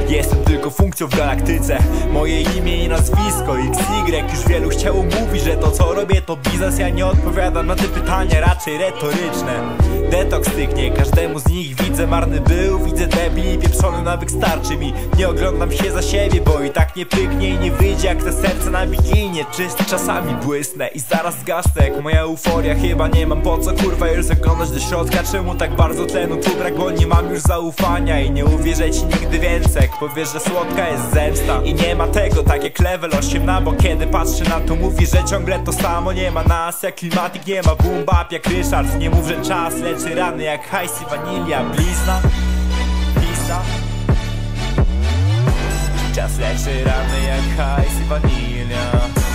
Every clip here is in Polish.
Jestem tylko funkcją w galaktyce. Moje imię i nazwisko XY. Już wielu chciało mówić, że to co robię to biznes. Ja nie odpowiadam na te pytania, raczej retoryczne. Detoks styknie, każdemu z nich widzę marny był. Widzę debili, pieprzony nawyk starczy mi. Nie oglądam się za siebie, bo i tak nie pyknie i nie wyjdzie jak te serce na wigilijnie. Czyste czasami błysnę i zaraz zgasnę jak moja euforia. Chyba nie mam po co kurwa już zaglądać do środka. Czemu tak bardzo tlenu tu brak, bo nie mam już zaufania. I nie uwierzę ci nigdy więcej, jak powiesz, że słodka jest zemsta. I nie ma tego tak jak level 8 na bok. Kiedy patrzę na to mówi, że ciągle to samo. Nie ma nas jak klimatyk, nie ma boom bap jak Ryszard. Nie mów, że czas leczy rany jak hajs i wanilia. Blizna, pisa. Czas leczy rany jak hajs i wanilia.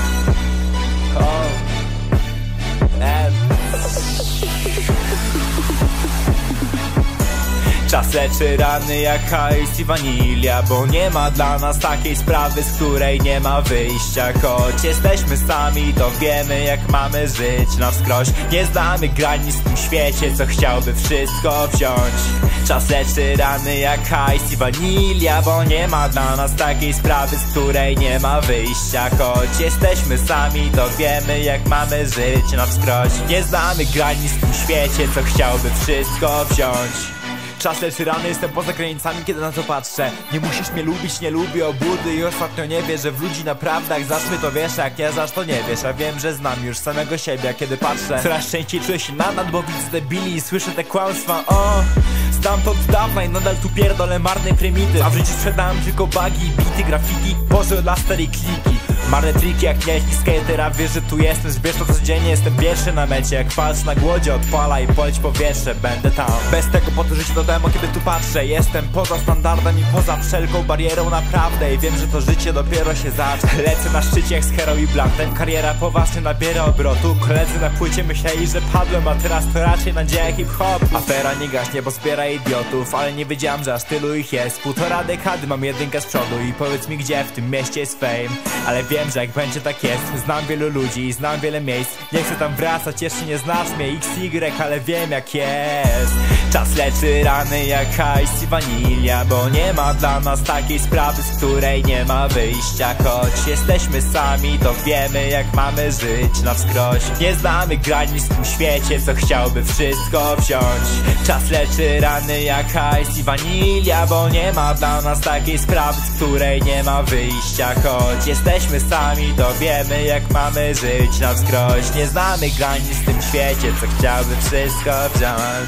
Czas leczy rany jak hajs i wanilia, bo nie ma dla nas takiej sprawy, z której nie ma wyjścia. Choć jesteśmy sami, to wiemy jak mamy żyć na wskroś. Nie znamy granic w tym świecie, co chciałby wszystko wziąć. Czas leczy rany jak hajs i wanilia, bo nie ma dla nas takiej sprawy, z której nie ma wyjścia. Choć jesteśmy sami, to wiemy jak mamy żyć na wskroś. Nie znamy granic w tym świecie, co chciałby wszystko wziąć. Czas leczy rany, jestem poza granicami, kiedy na to patrzę. Nie musisz mnie lubić, nie lubię obłudy i ostatnio nie wierzę w ludzi naprawdę. Jak znasz mnie to wiesz, a jak nie znasz to nie wiesz. A wiem, że znam już samego siebie, a kiedy patrzę coraz częściej czuję się nadal, bo widzę debili i słyszę te kłamstwa. Znam to od dawna i nadal tu pierdolę marnej prymityw. A w życiu sprzedałem tylko bugi, bity, graffiti, pozy dla starej kliki. Marne triki jak nieźli skatera, wiesz, że tu jestem. Zbierz to codziennie, jestem pierwszy na mecie. Jak palc na głodzie odpala i poleć powietrze, będę tam. Bez tego po to życie to demo, kiedy tu patrzę. Jestem poza standardem i poza wszelką barierą naprawdę. I wiem, że to życie dopiero się zacznie. Lecę na szczycie jak z Hero i Blantem. Kariera poważnie nabiera obrotu. Koledzy na płycie myśleli, że padłem, a teraz to raczej nadzieja hip-hop. Afera nie gaśnie, bo zbiera idiotów, ale nie wiedziałem, że aż tylu ich jest. Półtora dekady mam jedynkę z przodu i powiedz mi, gdzie w tym mieście jest fame. Ale wiem, że jak będzie tak jest. Znam wielu ludzi, znam wiele miejsc. Nie chcę tam wracać, jeszcze nie znasz mnie XY, ale wiem jak jest. Czas leczy rany jak hajs i wanilia, bo nie ma dla nas takiej sprawy, z której nie ma wyjścia. Choć jesteśmy sami, to wiemy jak mamy żyć na wskroś. Nie znamy granic w tym świecie, co chciałby wszystko wziąć. Czas leczy rany jak hajs i wanilia, bo nie ma dla nas takiej sprawy, z której nie ma wyjścia. Choć jesteśmy sami, to wiemy jak mamy żyć na wskroś. Nie znamy granic w tym świecie, co chciałby wszystko wziąć.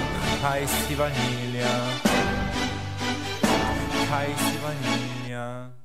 Hajs i wanilia, hajs i wanilia.